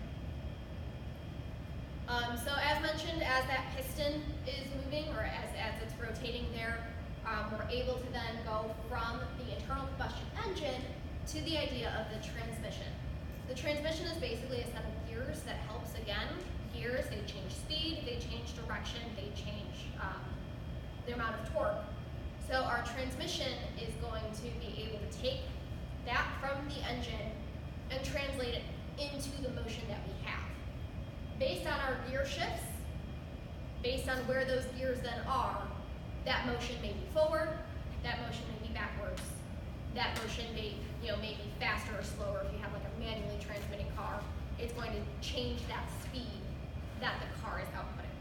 Um, so as mentioned, as that piston is moving, or as, as it's rotating there, um, we're able to then go from the internal combustion engine to the idea of the transmission. The transmission is basically a set of gears that helps, again, gears, they change speed, they change direction, they change um, the amount of torque. So our transmission is going to be able to take that from the engine and translate it into the motion that we have. Based on our gear shifts, based on where those gears then are, that motion may be forward, that motion may be backwards, that motion may, you know, may be faster or slower. If you have like a manually transmitting car, it's going to change that speed that the car is outputting.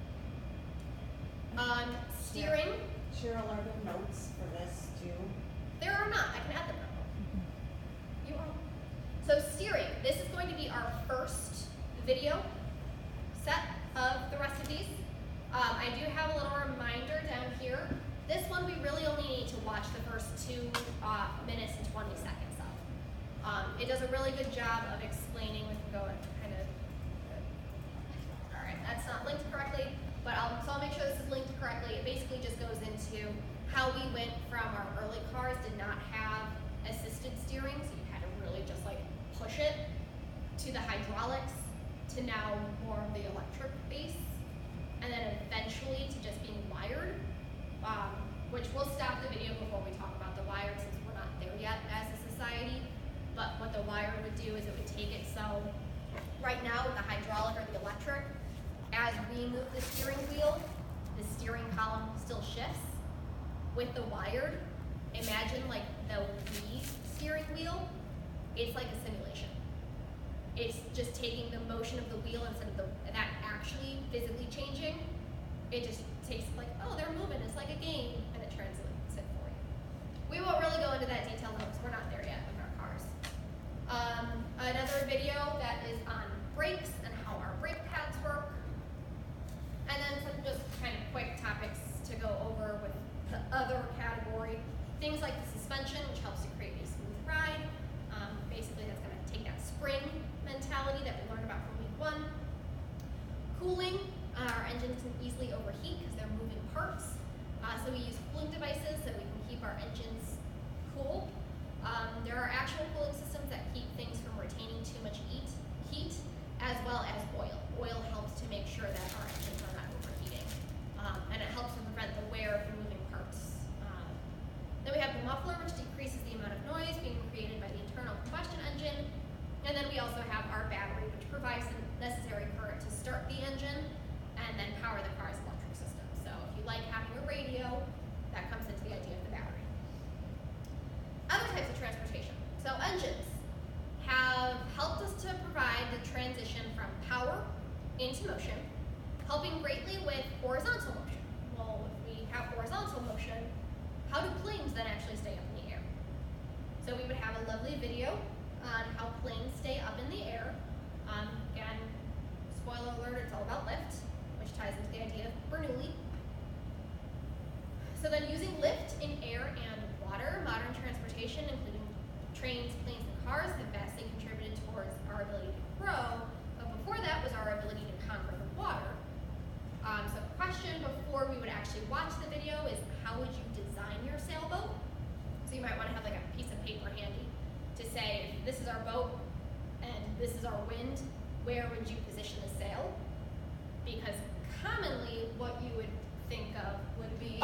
Um, steering. Cheryl, are there notes for this too? There are not. I can add them now. You are. So steering. This is going to be our first video set of the rest of these. Um, I do have a little reminder down here. This one we really only need to watch the first two uh, minutes and twenty seconds of. Um, it does a really good job of explaining. We can go and kind of. All right, that's not linked correctly, but I'll so I'll make sure this is linked correctly. It basically just goes into how we went from our early cars did not have assisted steering, so you had to really just like push it, to the hydraulics, to now more of the electric base, and then eventually to just being wired. Um, which we'll stop the video before we talk about the wired since we're not there yet as a society. But what the wire would do is it would take it so right now with the hydraulic or the electric, as we move the steering wheel, the steering column still shifts. With the wired, imagine like the Wii steering wheel, it's like a simulation. It's just taking the motion of the wheel instead of the, that actually physically changing. It just takes like, oh, they're moving, it's like a game, and it translates it for you. We won't really go into that detail though, because we're not there yet with our cars. Um, another video that is on brakes and how our brake pads work. And then some just kind of quick topics to go over with the other category. Things like the suspension, which helps to create a smooth ride. Um, basically, that's gonna take that spring mentality that we learned about from week one. Cooling. Uh, our engines can easily overheat because they're moving parts. Uh, so we use cooling devices so we can keep our engines cool. Um, there are actual cooling systems that keep things from retaining too much heat, heat, as well muffler, which decreases the amount of noise being created by the internal combustion engine. And then we also have our battery, which provides the necessary current to start the engine and then power the car's electric system. So if you like having a radio, that comes into the idea of the battery. Other types of transportation. So engines have helped us to provide the transition from power into motion, helping greatly with horizontal motion. Well, if we have horizontal motion, how do planes then actually stay up in the air? So we would have a lovely video on how planes stay up in the air. Um, again, spoiler alert, it's all about lift, which ties into the idea of Bernoulli. So then using lift in air and water, modern transportation, including trains, planes, and cars, have vastly contributed towards our ability to grow, but before that was our ability to conquer the water. Um, so the question before we would actually watch the video is, how would you design your sailboat? So you might want to have like a piece of paper handy to say, if this is our boat and this is our wind, where would you position the sail? Because commonly what you would think of would be,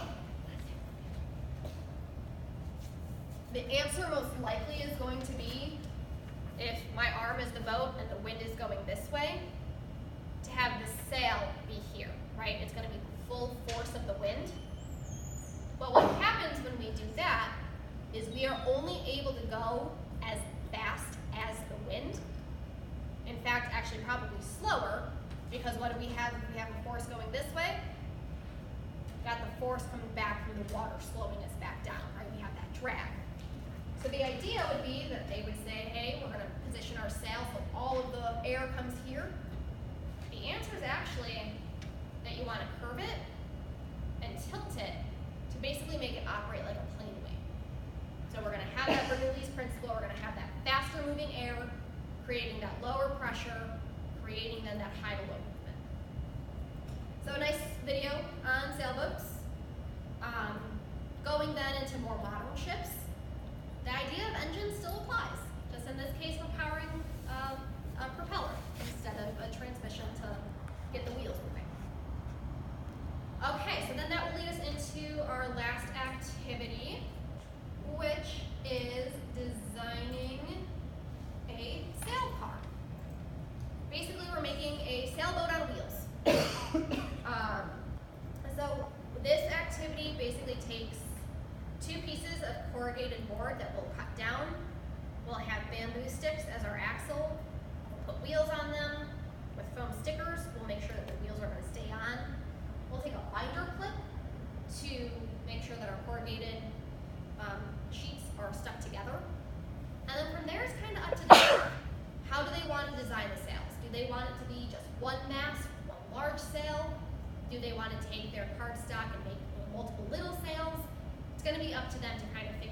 the answer most likely is going to be, if my arm is the boat and the wind is going this way, to have the sail be here, right? It's going to be the full force of the wind. But what happens when we do that is we are only able to go as fast as the wind. In fact, actually probably slower, because what do we have if we have a force going this way? Got the force coming back from the water slowing us back down, right? We have that drag. So the idea would be that they would say, hey, we're going to position our sail so all of the air comes here. The answer is actually that you want to curve it and tilt it to basically make it operate like a plane wing. So we're going to have that Bernoulli's principle, we're going to have that faster moving air, creating that lower pressure, creating then that high to low movement. So a nice video on sailboats. Um, going then into more modern ships, the idea of engines still applies. Just in this case, we're powering uh, a propeller instead of a transmission to get the wheels moving. Okay, so then that will lead us into our last activity, which is designing a sail car. Basically, we're making a sailboat on wheels. um, so this activity basically takes two pieces of corrugated board that we'll cut down. We'll have bamboo sticks as our axle. We'll put wheels on them with foam stickers. We'll make sure that the wheels are going to stay on. We'll take a binder clip to make sure that our corrugated um, sheets are stuck together. And then from there, it's kind of up to them. How do they want to design the sails? Do they want it to be just one mast, one large sail? Do they want to take their cardstock and make multiple little sails? It's going to be up to them to kind of